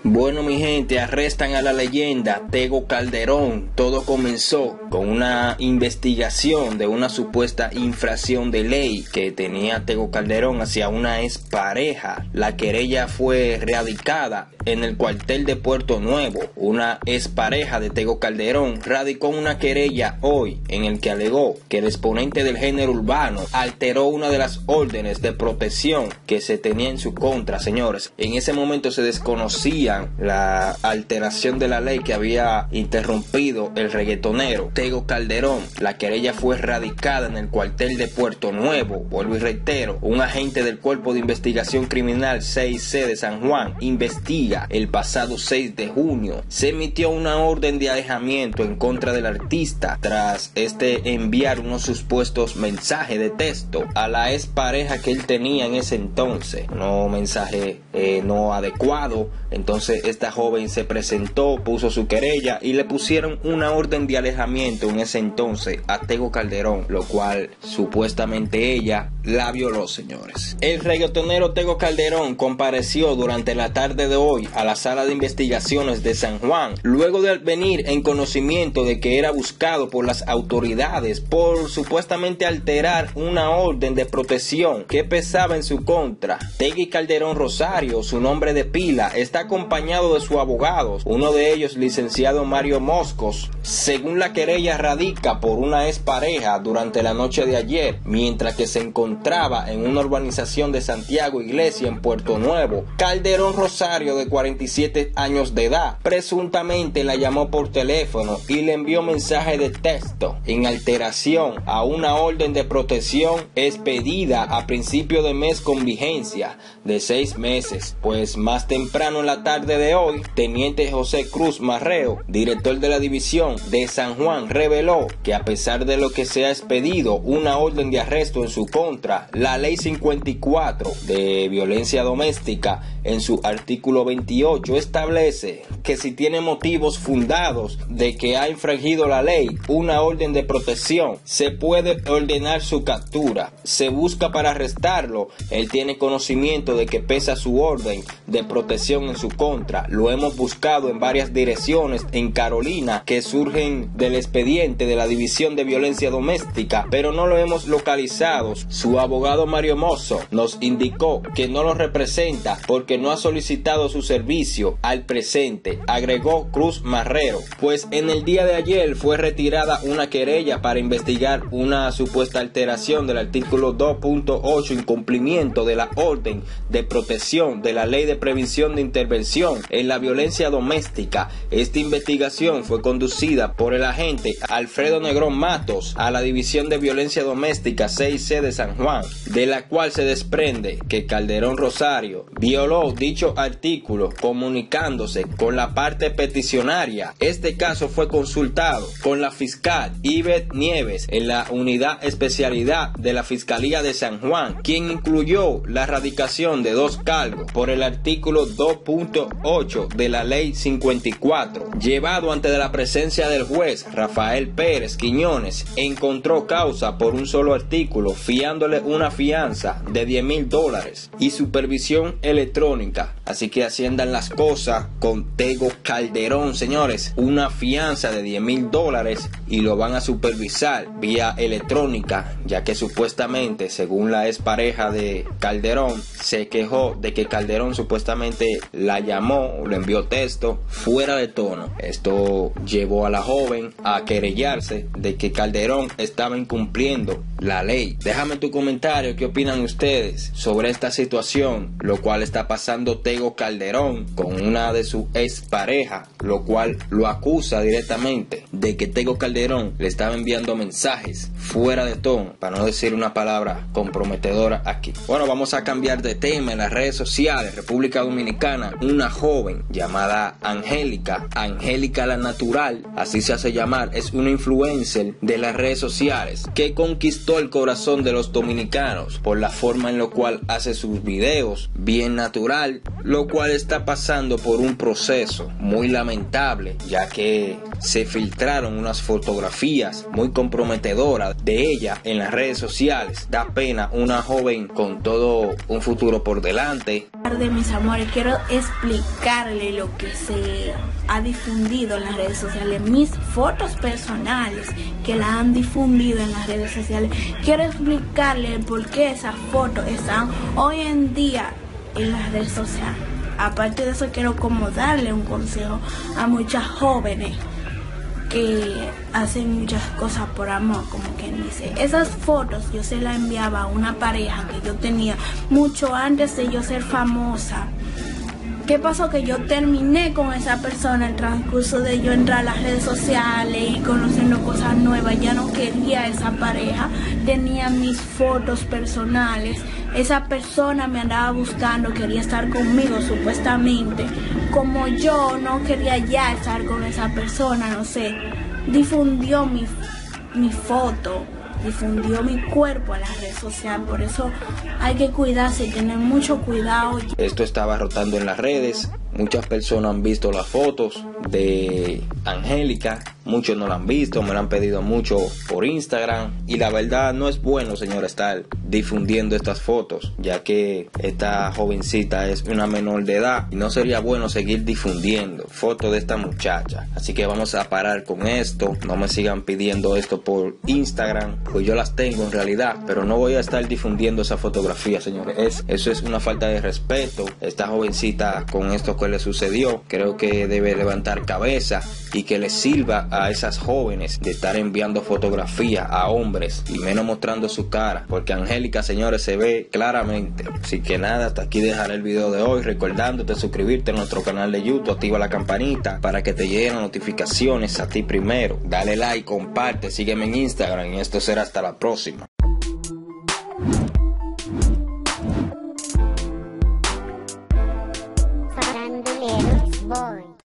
Bueno, mi gente, arrestan a la leyenda Tego Calderón. Todo comenzó con una investigación de una supuesta infracción de ley que tenía Tego Calderón hacia una expareja. La querella fue radicada en el cuartel de Puerto Nuevo. Una expareja de Tego Calderón radicó una querella hoy en el que alegó que el exponente del género urbano alteró una de las órdenes de protección que se tenía en su contra, señores. En ese momento se desconocía la alteración de la ley que había interrumpido el reggaetonero Tego Calderón. La querella fue radicada en el cuartel de Puerto Nuevo. Vuelvo y reitero, un agente del Cuerpo de Investigación Criminal 6C de San Juan investiga. El pasado 6 de junio se emitió una orden de alejamiento en contra del artista tras enviar unos supuestos mensajes de texto a la expareja que él tenía en ese entonces. No mensaje no adecuado. Entonces esta joven se presentó, puso su querella y le pusieron una orden de alejamiento en ese entonces a Tego Calderón, lo cual supuestamente ella la violó, señores. El reggaetonero Tego Calderón compareció durante la tarde de hoy a la sala de investigaciones de San Juan, luego de venir en conocimiento de que era buscado por las autoridades por supuestamente alterar una orden de protección que pesaba en su contra. Tego Calderón Rosario, su nombre de pila, está acompañado de sus abogados, uno de ellos licenciado Mario Moscos. Según la querella, radica por una expareja durante la noche de ayer, mientras que se encontraba en una urbanización de Santiago Iglesia en Puerto Nuevo. Calderón Rosario, de 47 años de edad, presuntamente la llamó por teléfono y le envió mensaje de texto en alteración a una orden de protección expedida a principio de mes con vigencia de 6 meses. Pues más temprano en la tarde de hoy, Teniente José Cruz Marrero, director de la división de San Juan, reveló que a pesar de lo que se ha expedido una orden de arresto en su contra, la ley 54 de violencia doméstica en su artículo 28 establece que si tiene motivos fundados de que ha infringido la ley, una orden de protección, se puede ordenar su captura. Se busca para arrestarlo. Él tiene conocimiento de que pesa su orden de protección en su contra. Lo hemos buscado en varias direcciones en Carolina que surgen del expediente de la División de Violencia Doméstica, pero no lo hemos localizado. Su abogado Mario Mozo nos indicó que no lo representa porque no ha solicitado su servicio al presente, agregó Cruz Marrero. Pues en el día de ayer fue retirada una querella para investigar una supuesta alteración del artículo 2.8, incumplimiento de la orden de protección de la Ley de Prevención de Intervención en la Violencia Doméstica. Esta investigación fue conducida por el agente Alfredo Negrón Matos a la División de Violencia Doméstica 6C de San Juan, de la cual se desprende que Calderón Rosario violó dicho artículo comunicándose con la parte peticionaria. Este caso fue consultado con la fiscal Ivette Nieves en la unidad especialidad de la Fiscalía de San Juan, quien incluyó la erradicación de 2 cargos por el artículo 2.8 de la ley 54. Llevado ante la presencia del juez Rafael Pérez Quiñones, encontró causa por un solo artículo, fiándole una fianza de $10,000 y supervisión electrónica. Así que así andan las cosas con Tego Calderón, señores. Una fianza de $10,000 y lo van a supervisar vía electrónica, ya que supuestamente, según la expareja de Calderón, se quejó de que Calderón supuestamente la llamó o le envió texto fuera de tono. Esto llevó a la joven a querellarse de que Calderón estaba incumpliendo la ley. Déjame tu comentario, ¿qué opinan ustedes sobre esta situación, lo cual está pasando Tego Calderón con una de sus exparejas, lo cual lo acusa directamente de que Tego Calderón le estaba enviando mensajes fuera de tono, para no decir una palabra comprometedora aquí? Bueno, vamos a cambiar de tema. En las redes sociales, República Dominicana, una joven llamada Angélica la Natural, así se hace llamar, es una influencer de las redes sociales que conquistó el corazón de los dominicanos por la forma en la cual hace sus videos, bien natural, lo cual está pasando por un proceso muy lamentable, ya que se filtraron unas fotografías muy comprometedoras de ella en las redes sociales. Da pena, una joven con todo un futuro por delante, De mis amores, quiero explicarle lo que se ha difundido en las redes sociales, mis fotos personales que la han difundido en las redes sociales. Quiero explicarle por qué esas fotos están hoy en día en las redes sociales. Aparte de eso, quiero como darle un consejo a muchas jóvenes que hacen muchas cosas por amor, como quien dice. Esas fotos yo se las enviaba a una pareja que yo tenía mucho antes de yo ser famosa. ¿Qué pasó? Que yo terminé con esa persona en el transcurso de yo entrar a las redes sociales y conociendo cosas nuevas. Ya no quería esa pareja, tenía mis fotos personales. Esa persona me andaba buscando, quería estar conmigo supuestamente. Como yo no quería ya estar con esa persona, no sé, difundió mi foto, difundió mi cuerpo a las redes sociales. Por eso hay que cuidarse y tener mucho cuidado. Esto estaba rotando en las redes. Muchas personas han visto las fotos de Angélica, muchos no la han visto, me la han pedido mucho por Instagram, y la verdad no es bueno, señor, estar difundiendo estas fotos, ya que esta jovencita es una menor de edad y no sería bueno seguir difundiendo fotos de esta muchacha. Así que vamos a parar con esto. No me sigan pidiendo esto por Instagram, pues yo las tengo en realidad, pero no voy a estar difundiendo esa fotografía, señores. Eso es una falta de respeto. Esta jovencita, con esto que le sucedió, creo que debe levantar cabeza y que le sirva a esas jóvenes de estar enviando fotografías a hombres y menos mostrando su cara, porque Angélica, señores, se ve claramente. Así que nada, hasta aquí dejaré el video de hoy, recordándote suscribirte a nuestro canal de YouTube, activa la campanita para que te lleguen las notificaciones a ti primero. Dale like, comparte, sígueme en Instagram y esto será hasta la próxima. Faranduleros Boy.